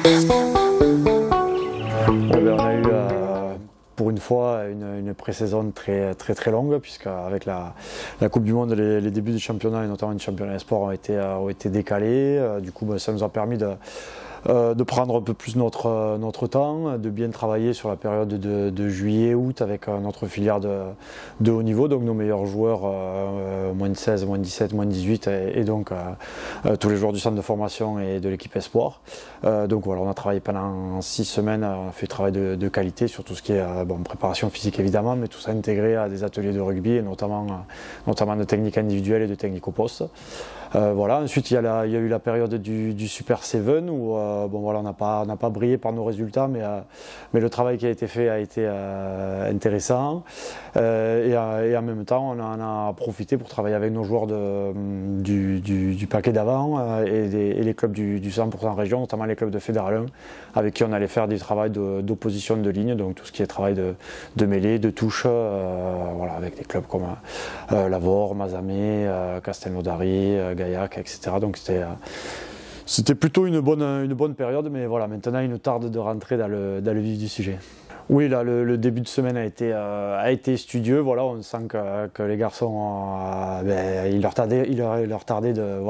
On a eu pour une fois une pré-saison très longue, puisque avec la Coupe du Monde, les débuts du championnat et notamment du championnat espoir ont été décalés. Du coup, ça nous a permis de prendre un peu plus notre temps, de bien travailler sur la période de juillet-août avec notre filière de haut niveau, donc nos meilleurs joueurs, moins de 16, moins de 17, moins de 18, et donc tous les joueurs du centre de formation et de l'équipe espoir. Donc voilà, on a travaillé pendant 6 semaines, on a fait travail de qualité sur tout ce qui est préparation physique évidemment, mais tout ça intégré à des ateliers de rugby et notamment de technique individuelle et de technique au poste. Voilà. Ensuite, il y a eu la période du Super 7 où on n'a pas brillé par nos résultats, mais le travail qui a été fait a été intéressant. Et en même temps, on en a profité pour travailler avec nos joueurs du paquet d'avant et les clubs du 100% région, notamment les clubs de Fédéral 1, avec qui on allait faire du travail d'opposition de ligne, donc tout ce qui est travail de mêlée, de touche, voilà, avec des clubs comme Lavore, Mazamet, Castelnaudary, Gaillac, etc. Donc c'était plutôt une bonne période, mais voilà, maintenant il nous tarde de rentrer dans le vif du sujet. Oui, là, le début de semaine a été studieux. Voilà, on sent que les garçons, il leur tardait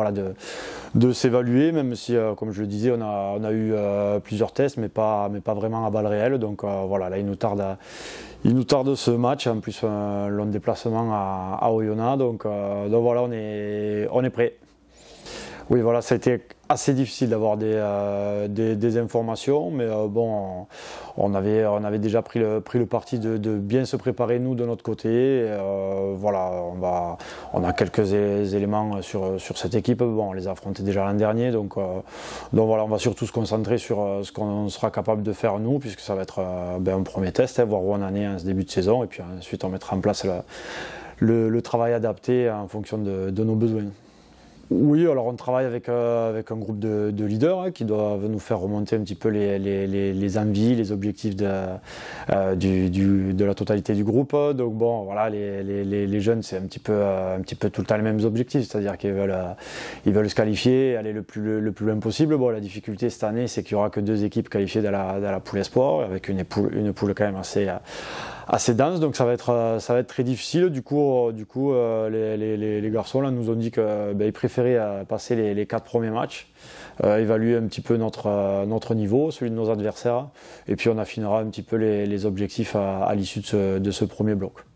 de s'évaluer, même si, comme je le disais, on a eu plusieurs tests, mais pas vraiment à balles réelles. Donc voilà, là, il nous tarde ce match, en plus un long déplacement à Oyonnax. Donc voilà, on est prêt. Oui, voilà, ça a été assez difficile d'avoir des informations, mais bon, on avait déjà pris le parti de bien se préparer nous de notre côté. Voilà, on a quelques éléments sur cette équipe. Bon, on les a affrontés déjà l'an dernier, donc voilà, on va surtout se concentrer sur ce qu'on sera capable de faire nous, puisque ça va être un premier test, voir où on en est en ce début de saison, et puis ensuite on mettra en place le travail adapté en fonction de nos besoins. Oui, alors on travaille avec un groupe de leaders qui doivent nous faire remonter un petit peu les envies, les objectifs de la totalité du groupe. Donc bon, voilà, les jeunes, c'est un petit peu tout le temps les mêmes objectifs, c'est-à-dire qu'ils veulent se qualifier, aller le plus loin possible. Bon, la difficulté cette année, c'est qu'il n'y aura que 2 équipes qualifiées dans la poule espoir, avec une poule quand même assez dense, donc ça va être très difficile. Du coup, les garçons là nous ont dit qu'ils préféraient passer les 4 premiers matchs, évaluer un petit peu notre niveau, celui de nos adversaires, et puis on affinera un petit peu les objectifs à l'issue de ce premier bloc.